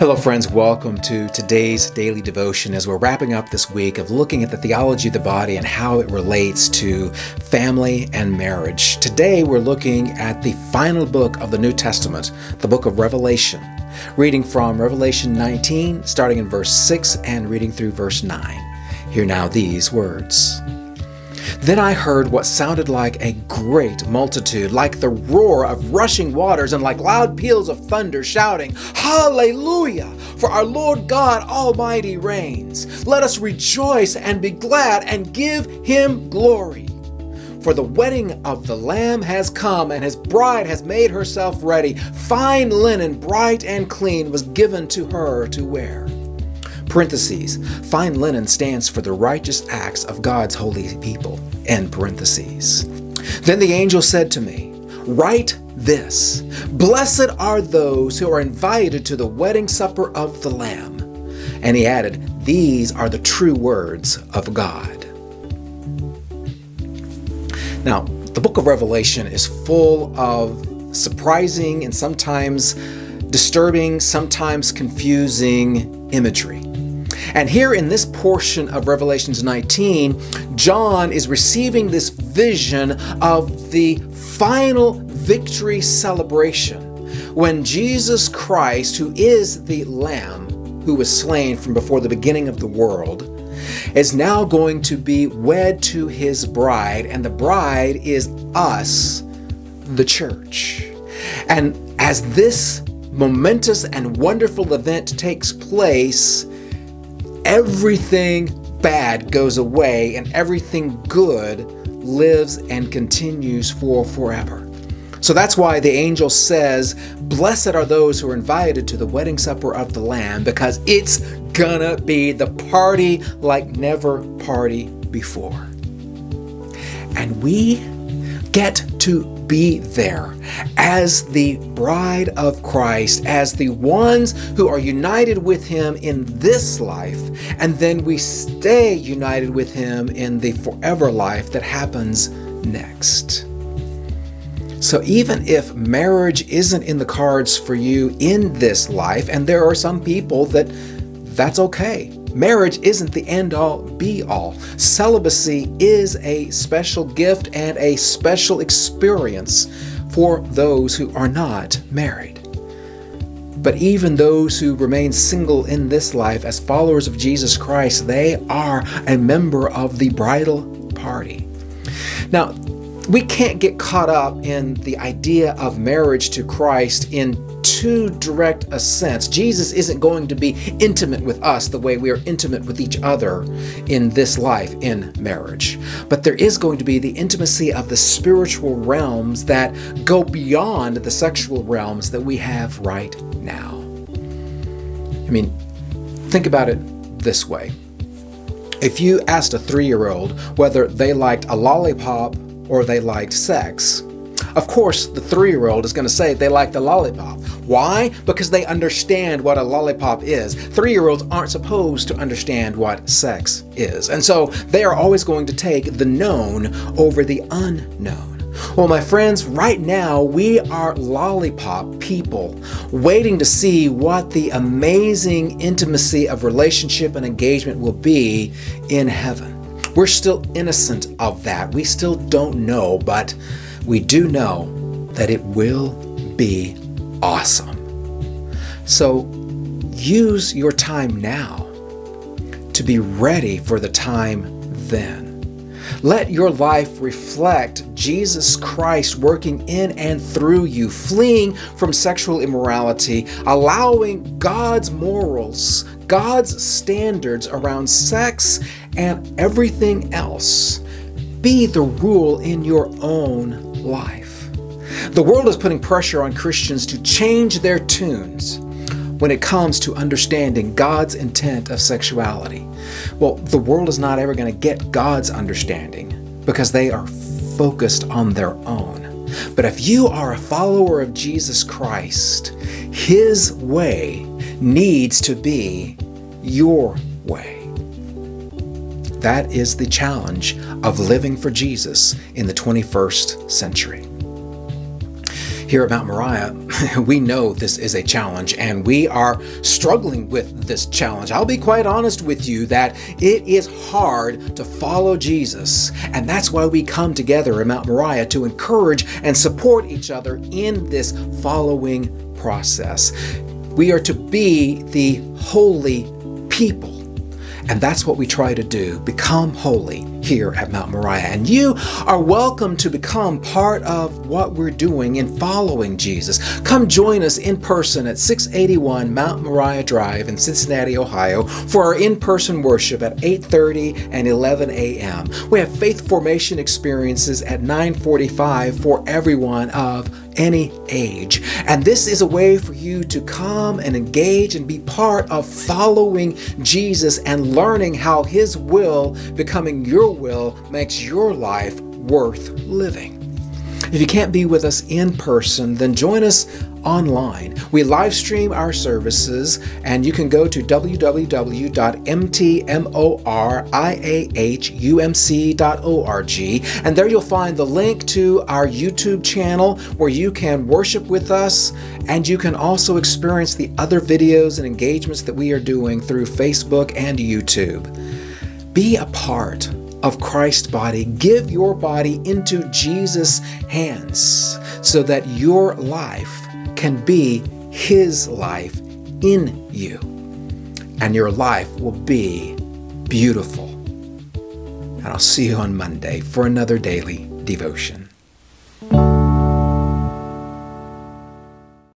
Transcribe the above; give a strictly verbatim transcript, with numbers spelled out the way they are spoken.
Hello friends, welcome to today's daily devotion as we're wrapping up this week of looking at the theology of the body and how it relates to family and marriage. Today we're looking at the final book of the New Testament, the book of Revelation, reading from Revelation nineteen, starting in verse six and reading through verse nine. Hear now these words. Then I heard what sounded like a great multitude, like the roar of rushing waters and like loud peals of thunder, shouting, Hallelujah! For our Lord God Almighty reigns. Let us rejoice and be glad and give Him glory. For the wedding of the Lamb has come, and His bride has made herself ready. Fine linen, bright and clean, was given to her to wear. Parentheses, fine linen stands for the righteous acts of God's holy people, end parentheses. Then the angel said to me, write this, blessed are those who are invited to the wedding supper of the Lamb. And he added, these are the true words of God. Now, the book of Revelation is full of surprising and sometimes disturbing, sometimes confusing imagery. And here in this portion of Revelation nineteen, John is receiving this vision of the final victory celebration when Jesus Christ, who is the Lamb who was slain from before the beginning of the world, is now going to be wed to His bride, and the bride is us, the church. And as this momentous and wonderful event takes place, everything bad goes away and everything good lives and continues for forever. So that's why the angel says, blessed are those who are invited to the wedding supper of the Lamb, because it's gonna be the party like never party before. And we get to be there as the bride of Christ, as the ones who are united with Him in this life, and then we stay united with Him in the forever life that happens next. So even if marriage isn't in the cards for you in this life, and there are some people that that's okay. Marriage isn't the end-all, be-all. Celibacy is a special gift and a special experience for those who are not married. But even those who remain single in this life as followers of Jesus Christ, they are a member of the bridal party. Now, we can't get caught up in the idea of marriage to Christ in too direct a sense. Jesus isn't going to be intimate with us the way we are intimate with each other in this life in marriage. But there is going to be the intimacy of the spiritual realms that go beyond the sexual realms that we have right now. I mean, think about it this way. If you asked a three-year-old whether they liked a lollipop or they liked sex, of course, the three-year-old is going to say they like the lollipop. Why? Because they understand what a lollipop is. Three-year-olds aren't supposed to understand what sex is. And so they are always going to take the known over the unknown. Well, my friends, right now we are lollipop people waiting to see what the amazing intimacy of relationship and engagement will be in heaven. We're still innocent of that. We still don't know, but we do know that it will be awesome. So use your time now to be ready for the time then. Let your life reflect Jesus Christ working in and through you, fleeing from sexual immorality, allowing God's morals, God's standards around sex and everything else be the rule in your own life. The world is putting pressure on Christians to change their tunes when it comes to understanding God's intent of sexuality. Well, the world is not ever going to get God's understanding because they are focused on their own. But if you are a follower of Jesus Christ, His way needs to be your way. That is the challenge of living for Jesus in the twenty-first century. Here at Mount Moriah, we know this is a challenge and we are struggling with this challenge. I'll be quite honest with you that it is hard to follow Jesus, and that's why we come together at Mount Moriah to encourage and support each other in this following process. We are to be the holy people. And that's what we try to do, become holy here at Mount Moriah. And you are welcome to become part of what we're doing in following Jesus. Come join us in person at six eighty-one Mount Moriah Drive in Cincinnati, Ohio for our in-person worship at eight thirty and eleven a m We have faith formation experiences at nine forty-five for everyone of any age. And this is a way for you to come and engage and be part of following Jesus and learning how His will becoming your will makes your life worth living. If you can't be with us in person, then join us online. We live stream our services, and you can go to w w w dot m t moriahumc dot org, and there you'll find the link to our YouTube channel where you can worship with us, and you can also experience the other videos and engagements that we are doing through Facebook and YouTube. Be a part of Christ's body. Give your body into Jesus' hands so that your life can be His life in you, and your life will be beautiful. And I'll see you on Monday for another daily devotion.